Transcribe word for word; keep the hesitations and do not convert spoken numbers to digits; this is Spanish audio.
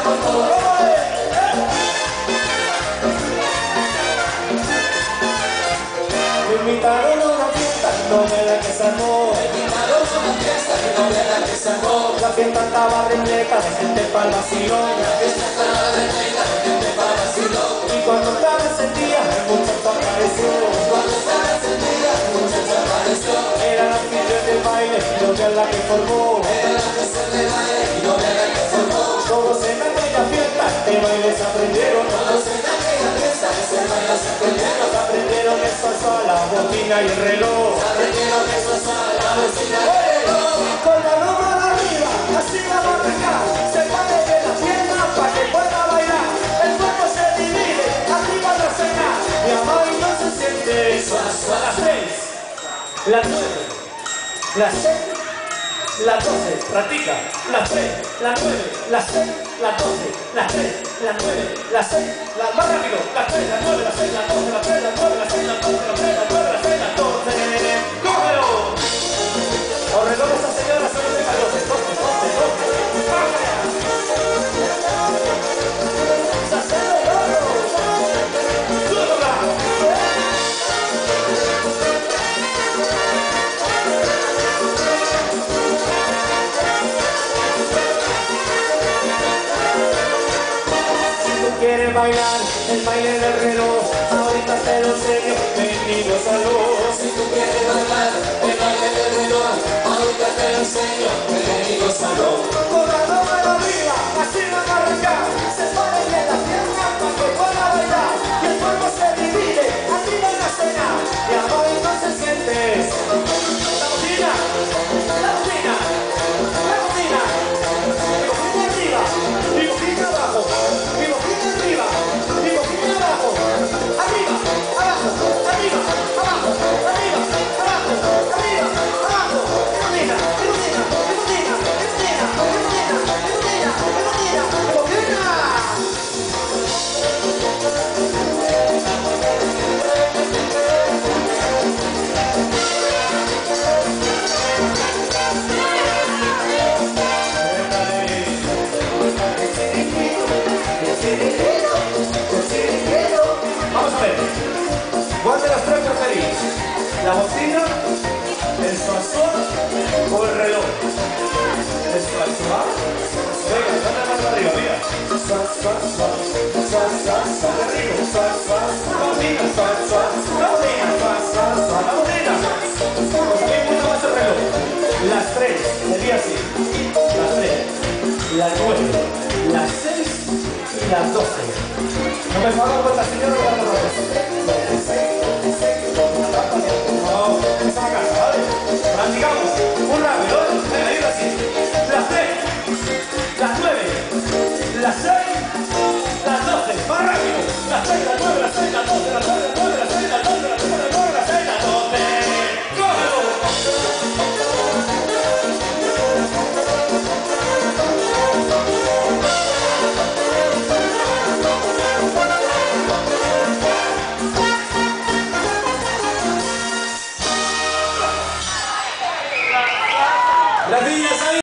Me invitaron a una fiesta y no me la que se armó. Me invitaron a una fiesta y no me la que se armó. La fiesta estaba repleta de gente pa'l vacilón. La fiesta estaba repleta de gente pa'l vacilón. Y cuando estaba encendida el muchacho apareció. Cuando estaba encendida el muchacho apareció. Era la anfitrión del baile y no me la que formó. Era la fiesta del baile y no me la que formó. Todos en aquella fiesta de baile se aprendieron. Todos en aquella fiesta de ese baile se aprendieron. Se aprendieron el salsa, la botina y el reloj. Se aprendieron eso a la bocina y el reloj. Con la loma arriba, así la barriga, se pone de la pierna para que pueda bailar. El cuerpo se divide, arriba la cena, y abajo no se siente. Las seis, las nueve, las seis, las doce, practica. Las tres, las nueve, las seis, las doce, las tres, las nueve, las seis, las más rápido. Las tres, las nueve, las seis, las doce, las tres, las nueve, las seis, las doce, las tres, las nueve, las seis, las doce. ¡Cógelo! Os recuerdo a esa señora, solo de doce, doce, doce, doce. ¡Se hace el loro! ¡Súbela! Si tú quieres bailar el baile del reloj, ahorita te lo enseño, venido salud. Si tú quieres bailar el baile del reloj, ahorita te lo enseño, bienvenido salón. Con la mano arriba, así la marca, se pone en la pierna para que pueda bailar. Y el cuerpo se divide, arriba en la cena, y abajo no se siente. La botina, la botina, la botina, mi boquina arriba, mi boquina abajo, mi boquina arriba, mi boquina abajo, arriba, abajo, arriba, abajo, arriba, abajo, arriba, abajo, mi boquina, mi boquina, mi boquina, mi boquina, mi boquina, mi boquina, mi boquina. Vamos a ver, ¿cuál de las tres preferís? ¿La bocina, el sazón o el reloj? ¿El sazón? Venga, dame la mano arriba, mira. Sa, sa, sa, sa, sa, sa, qué rico. Sa, sa, sa, la bocina, sa, sa, la bocina, sa, sa, sa, la bocina. Pues a mí me gusta más el reloj. Las tres, sería así. Las tres, las nueve, las seis y las doce. No me pagan con la señora de la